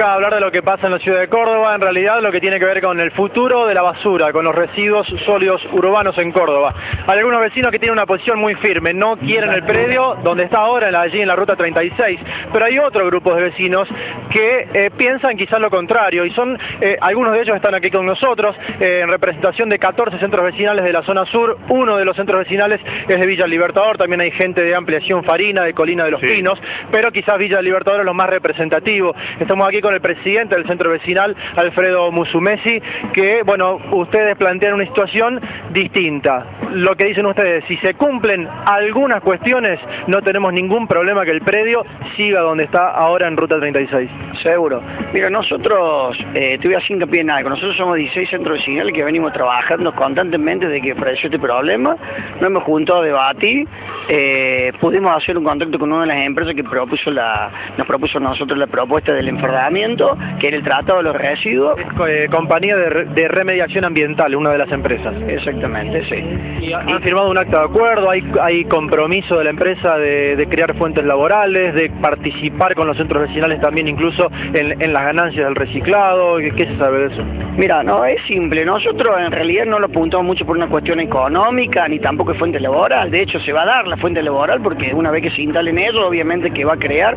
Acá hablar de lo que pasa en la ciudad de Córdoba, en realidad lo que tiene que ver con el futuro de la basura, con los residuos sólidos urbanos en Córdoba. Hay algunos vecinos que tienen una posición muy firme, no quieren el predio donde está ahora, allí en la ruta 36, pero hay otro grupo de vecinos que piensan quizás lo contrario, y son algunos de ellos están aquí con nosotros, en representación de 14 centros vecinales de la zona sur. Uno de los centros vecinales es de Villa Libertador, también hay gente de Ampliación Farina, de Colina de los Pinos, pero quizás Villa Libertador es lo más representativo. Estamos aquí con el presidente del centro vecinal, Alfredo Musumeci, que, bueno, ustedes plantean una situación distinta. Lo que dicen ustedes, si se cumplen algunas cuestiones, no tenemos ningún problema que el predio siga donde está ahora en Ruta 36. Seguro. Mira, nosotros, te voy a hacer hincapié en algo, nosotros somos 16 centros vecinales que venimos trabajando constantemente desde que apareció este problema, nos hemos juntado a debatir, pudimos hacer un contacto con una de las empresas que nos propuso a nosotros la propuesta del enfardamiento, que era el tratado de los residuos. Compañía de remediación ambiental, una de las empresas. Exactamente, sí. Y han firmado un acta de acuerdo, hay compromiso de la empresa de crear fuentes laborales, de participar con los centros vecinales también incluso en las ganancias del reciclado. ¿Qué se sabe de eso? Mira, no, es simple, nosotros en realidad no lo apuntamos mucho por una cuestión económica, ni tampoco es fuente laboral. De hecho se va a dar la fuente laboral porque una vez que se instalen eso, obviamente que va a crear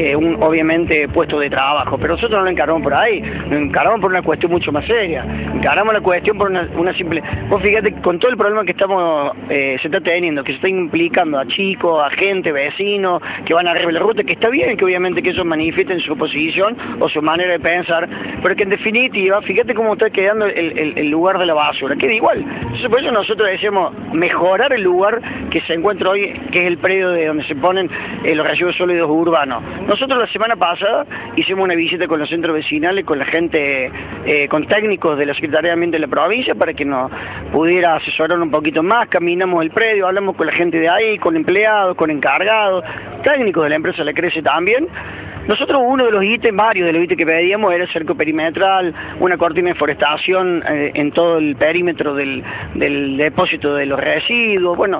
obviamente puesto de trabajo, pero nosotros no lo encaramos por ahí, lo encaramos por una cuestión mucho más seria, encaramos la cuestión por una simple... Vos fíjate, con todo el problema que se está teniendo, que se está implicando a chicos, a gente, vecinos, que van a arriba de la ruta, que está bien que obviamente que ellos manifiesten su posición o su manera de pensar, pero que en definitiva, fíjate cómo está quedando el lugar de la basura, queda igual. Entonces por eso nosotros decimos mejorar el lugar que se encuentra hoy, que es el predio de donde se ponen los residuos sólidos urbanos. Nosotros la semana pasada hicimos una visita con los centros vecinales, con la gente, con técnicos de la Secretaría de Ambiente de la provincia para que nos pudiera asesorar un poquito más. Caminamos el predio, hablamos con la gente de ahí, con empleados, con encargados, técnicos de la empresa La Crece también. Nosotros uno de los ítems, varios de los ítems que pedíamos era el cerco perimetral, una cortina de forestación en todo el perímetro del depósito de los residuos. Bueno,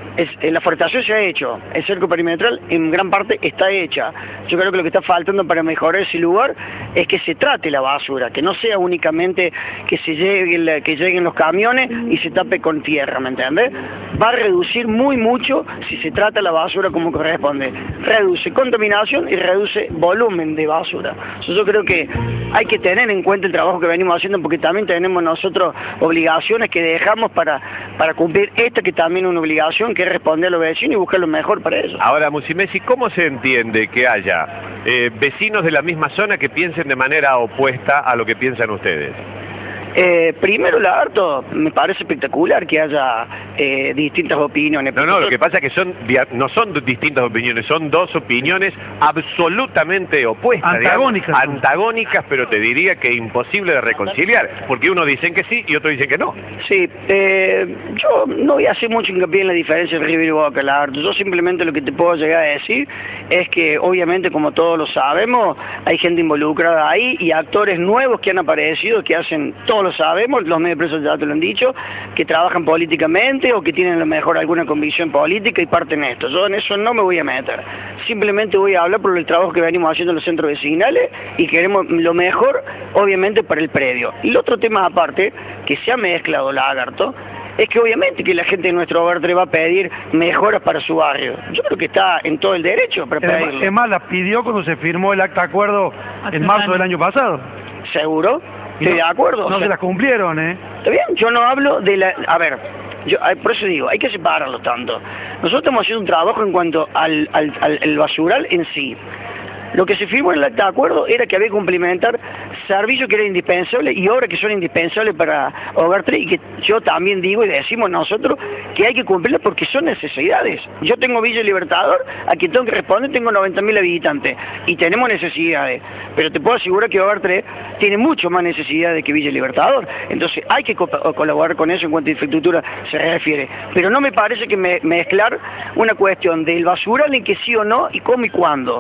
la forestación se ha hecho, el cerco perimetral en gran parte está hecha. Yo creo que lo que está faltando para mejorar ese lugar es que se trate la basura, que no sea únicamente que lleguen los camiones y se tape con tierra, ¿me entiendes? Va a reducir mucho si se trata la basura como corresponde. Reduce contaminación y reduce volumen de basura. Yo creo que hay que tener en cuenta el trabajo que venimos haciendo porque también tenemos nosotros obligaciones que dejamos para cumplir esta que también es una obligación, que es responder a los vecinos y buscar lo mejor para ellos. Ahora, Musumeci, ¿cómo se entiende que haya vecinos de la misma zona que piensen de manera opuesta a lo que piensan ustedes? Primero, Lagarto, me parece espectacular que haya distintas opiniones. No, lo que pasa es que no son distintas opiniones, son dos opiniones absolutamente opuestas. Antagónicas. Digamos, antagónicas, pero te diría que imposible de reconciliar, porque unos dicen que sí y otros dicen que no. Sí, yo no voy a hacer mucho hincapié en la diferencia de River y Boca, Lagarto. Yo simplemente lo que te puedo llegar a decir es que, obviamente, como todos lo sabemos, hay gente involucrada ahí y actores nuevos que han aparecido, que hacen todo. Lo sabemos, los medios de prensa ya te lo han dicho, que trabajan políticamente o que tienen a lo mejor alguna convicción política y parten esto. Yo en eso no me voy a meter. Simplemente voy a hablar por el trabajo que venimos haciendo en los centros vecinales y queremos lo mejor, obviamente, para el predio. Y el otro tema aparte, que se ha mezclado, Lagarto, es que obviamente que la gente de nuestro hogar va a pedir mejoras para su barrio. Yo creo que está en todo el derecho para pedirlo. Es más, la pidió cuando se firmó el acta de acuerdo en marzo del año pasado. ¿Seguro? Estoy de acuerdo. No se las cumplieron, ¿eh? Está bien, yo no hablo de la... A ver, por eso digo, hay que separarlo tanto. Nosotros estamos haciendo un trabajo en cuanto al basural en sí. Lo que se firmó en el acta de acuerdo era que había que complementar servicios que eran indispensables y obras que son indispensables para Hogar 3 y que yo también digo y decimos nosotros que hay que cumplirlas porque son necesidades. Yo tengo Villa Libertador, a quien tengo que responder, tengo 90.000 habitantes y tenemos necesidades, pero te puedo asegurar que Hogar 3 tiene mucho más necesidades que Villa Libertador, entonces hay que colaborar con eso en cuanto a infraestructura se refiere, pero no me parece que mezclar una cuestión del basural en que sí o no y cómo y cuándo.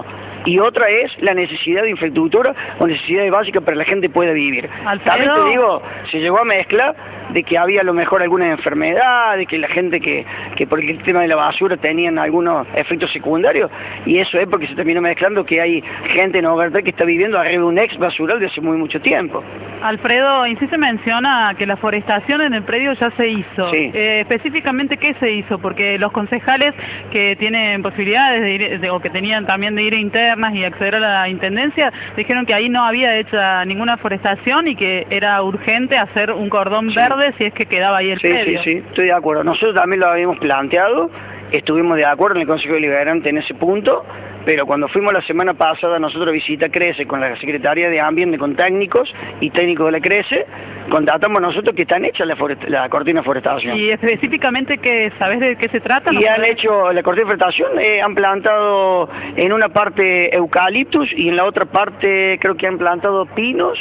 y otra es la necesidad de infraestructura o necesidades básicas para que la gente pueda vivir. Alfredo. También te digo, se llegó a mezclar de que había a lo mejor alguna enfermedad, de que la gente que por el tema de la basura tenían algunos efectos secundarios, y eso es porque se terminó mezclando que hay gente en Hogar 3 que está viviendo arriba de un ex basural de hace mucho tiempo. Alfredo, y sí se menciona que la forestación en el predio ya se hizo. Sí. Específicamente, ¿qué se hizo? Porque los concejales que tienen posibilidades de ir, o que tenían también de ir a internas y acceder a la intendencia, dijeron que ahí no había hecha ninguna forestación y que era urgente hacer un cordón verde si es que quedaba ahí el predio. Sí, estoy de acuerdo. Nosotros también lo habíamos planteado, estuvimos de acuerdo en el Consejo Deliberante en ese punto, pero cuando fuimos la semana pasada nosotros a visita CRECE con la Secretaría de Ambiente, con técnicos y técnicos de la CRECE, constatamos nosotros que están hechas la cortina de forestación. Y específicamente, ¿sabés de qué se trata? Y han hecho la cortina de forestación, han plantado en una parte eucaliptus y en la otra parte creo que han plantado pinos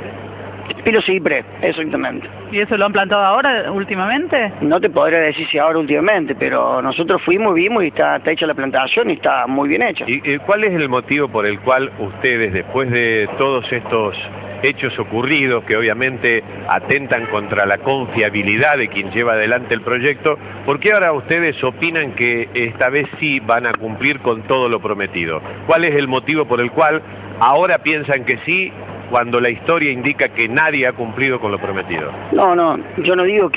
ciprés, exactamente. ¿Y eso lo han plantado ahora, últimamente? No te podría decir si ahora últimamente, pero nosotros fuimos, vimos y está hecha la plantación y está muy bien hecha. ¿Y cuál es el motivo por el cual ustedes, después de todos estos hechos ocurridos que obviamente atentan contra la confiabilidad de quien lleva adelante el proyecto, ¿por qué ahora ustedes opinan que esta vez sí van a cumplir con todo lo prometido? ¿Cuál es el motivo por el cual ahora piensan que sí, cuando la historia indica que nadie ha cumplido con lo prometido? No, yo no digo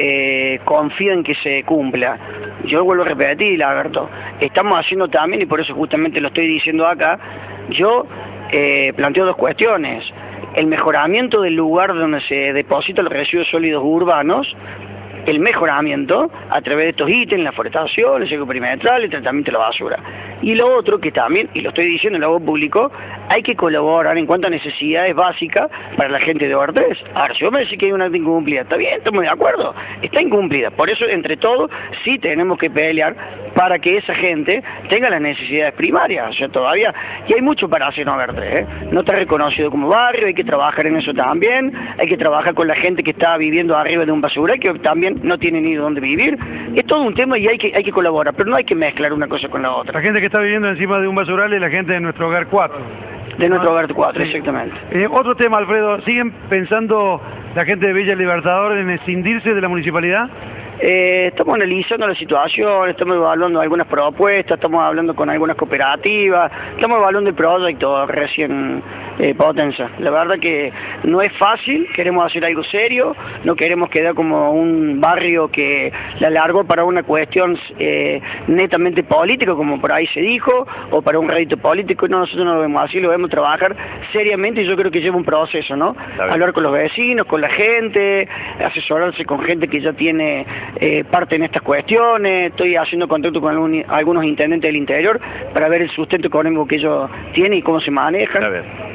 que confío en que se cumpla. Yo vuelvo a repetir, Alberto, estamos haciendo también, y por eso justamente lo estoy diciendo acá, yo planteo dos cuestiones. El mejoramiento del lugar donde se depositan los residuos sólidos urbanos, el mejoramiento a través de estos ítems, la forestación, el seco perimetral, el tratamiento de la basura. Y lo otro que también, y lo estoy diciendo en la voz público, hay que colaborar en cuanto a necesidades básicas para la gente de Hogar 3. Ahora, si vos me decís que hay una incumplida, está bien, estamos de acuerdo, está incumplida. Por eso, entre todos, sí tenemos que pelear para que esa gente tenga las necesidades primarias. O sea, todavía, y hay mucho para hacer en Hogar 3, no está reconocido como barrio, hay que trabajar en eso también, hay que trabajar con la gente que está viviendo arriba de un basural, que también no tiene ni dónde vivir. Es todo un tema y hay que colaborar, pero no hay que mezclar una cosa con la otra. La gente que está viviendo encima de un basural es la gente de nuestro Hogar 4. De nuestro Hogar 4, exactamente. Otro tema, Alfredo, ¿siguen pensando la gente de Villa Libertador en escindirse de la municipalidad? Estamos analizando la situación, estamos evaluando algunas propuestas, estamos hablando con algunas cooperativas, estamos evaluando el proyecto recién Potenza. La verdad que no es fácil, queremos hacer algo serio, no queremos quedar como un barrio que la largó para una cuestión netamente política, como por ahí se dijo, o para un rédito político. No, nosotros no lo vemos así, lo vemos trabajar seriamente, y yo creo que lleva un proceso, ¿no? Hablar con los vecinos, con la gente, asesorarse con gente que ya tiene parte en estas cuestiones. Estoy haciendo contacto con algunos intendentes del interior para ver el sustento económico que ellos tienen y cómo se manejan.